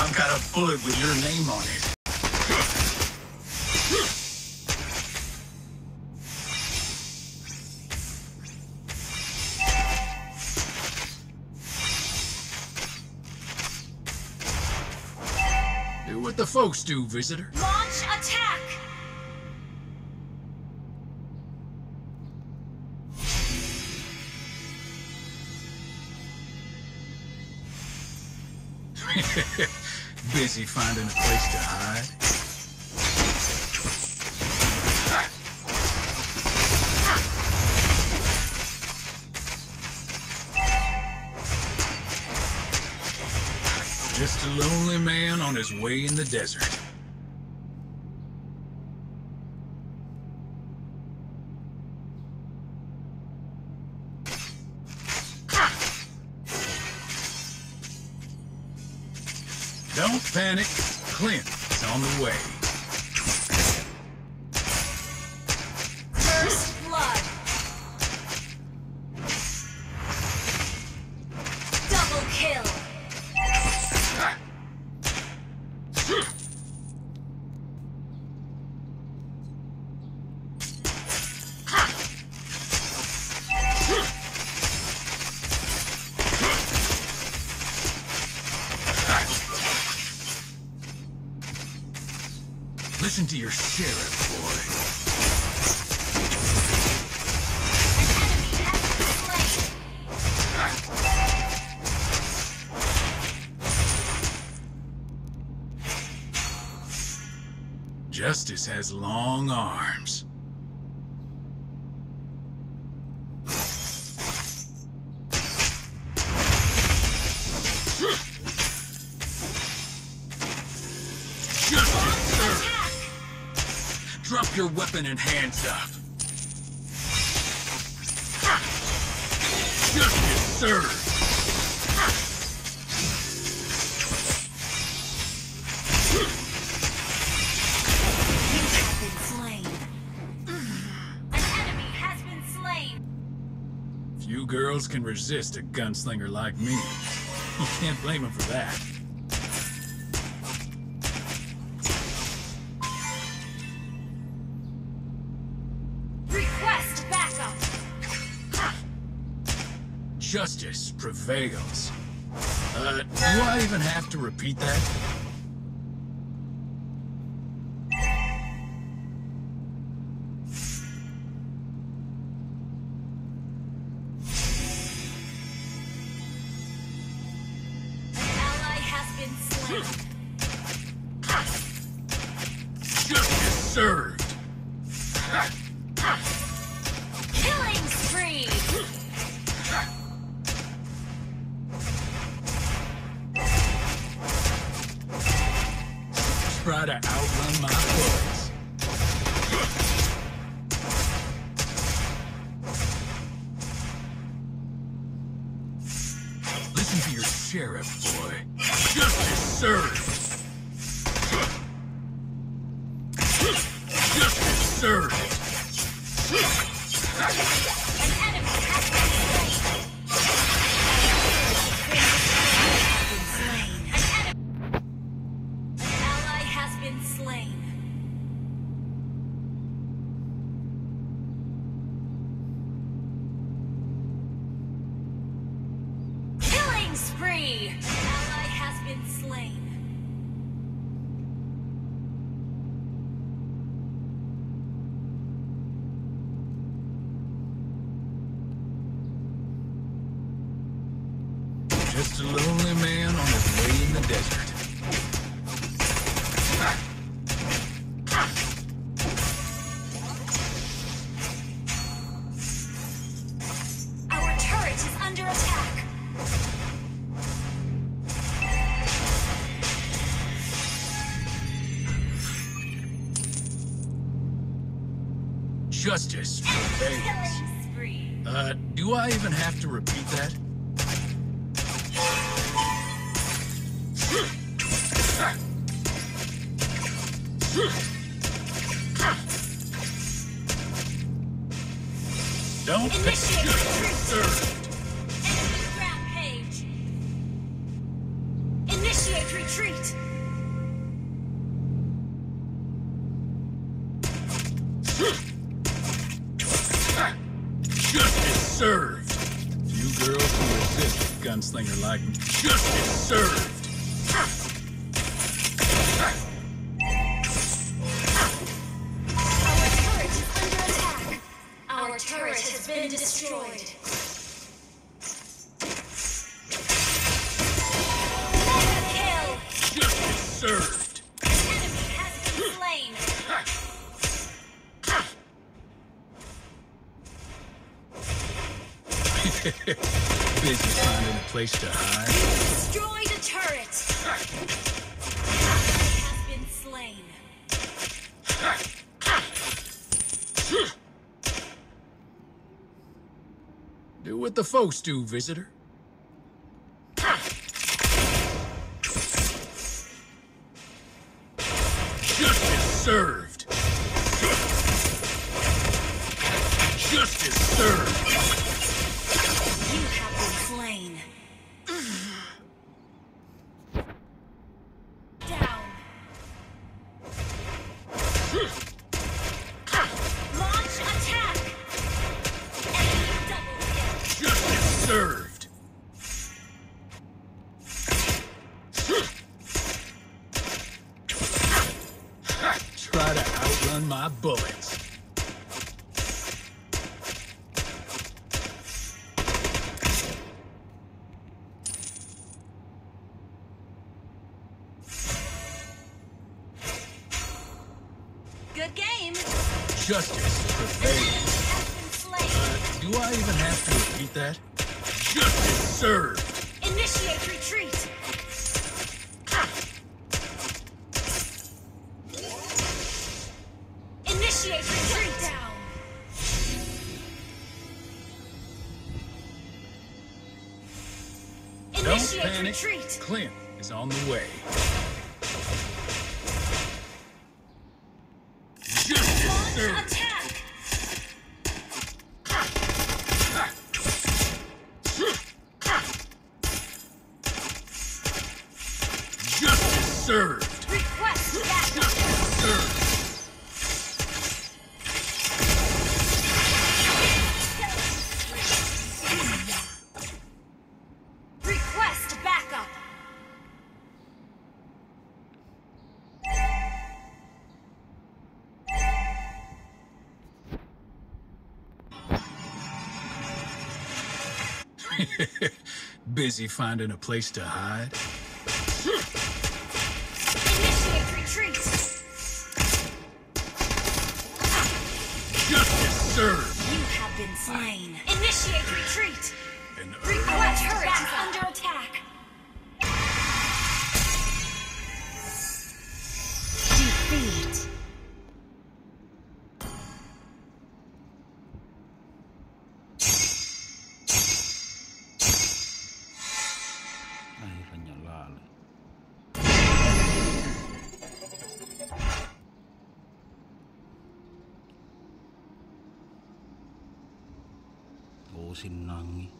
I've got a bullet with your name on it. Do what the folks do, visitor. Launch attack! Busy finding a place to hide. Just a lonely man on his way in the desert. Don't panic. Clint is on the way. First blood. Double kill. Listen to your sheriff, boy. Justice has long arms. Drop your weapon and hands up. Justice served. You have been slain. An enemy has been slain. Few girls can resist a gunslinger like me. You can't blame them for that. Justice prevails. Do I even have to repeat that? An ally has been slain. Justice served. Killing spree. Try to outrun my bullets. Listen to your sheriff, boy. Justice served. Justice served. An enemy has been slain. An ally has been slain. Killing spree. An ally has been slain. Just a lonely man on his way in the desert. Our turret is under attack. Justice prevails. Killing spree. Do I even have to repeat that? Don't Initiate justice served. Enemy rampage. Initiate Initiate retreat! Justice served! Few girls can resist a gunslinger like me. Justice served! Our turret has been destroyed. Mega kill! Justice served! An enemy has been slain. Busy finding a place to hide. Destroy the turret. Has been slain. Do what the folks do, visitor. Justice served! Justice served! You have been slain. Down. Launch attack. Enemy double kill. Justice served! Try to outrun my bullets. Good game. Justice prevails. Has been slain. Do I even have to repeat that? Justice served! Initiate retreat. Initiate retreat. Down. Don't Initiate panic. retreat. Clint is on the way. Justice Launch served! attack. Justice served! Request backup. Justice served! Request backup. Busy finding a place to hide? Initiate retreat. Justice served! You have been slain. Initiate retreat. An Our turret is under attack. Defeat. Akhirnya nyala. Oh, sinangi.